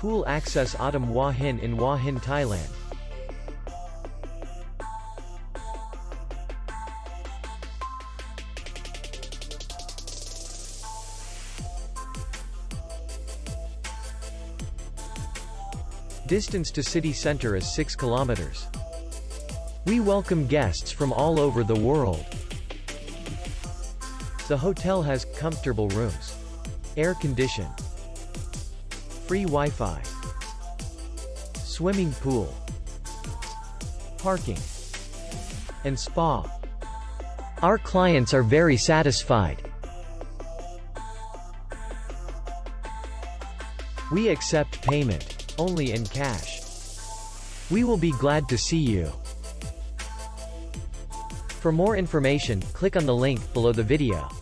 Pool Access Autumn Hua Hin in Hua Hin, Thailand. Distance to city center is 6 kilometers. We welcome guests from all over the world. The hotel has comfortable rooms, air condition, free Wi-Fi, swimming pool, parking, and spa. Our clients are very satisfied. We accept payment only in cash. We will be glad to see you. For more information, click on the link below the video.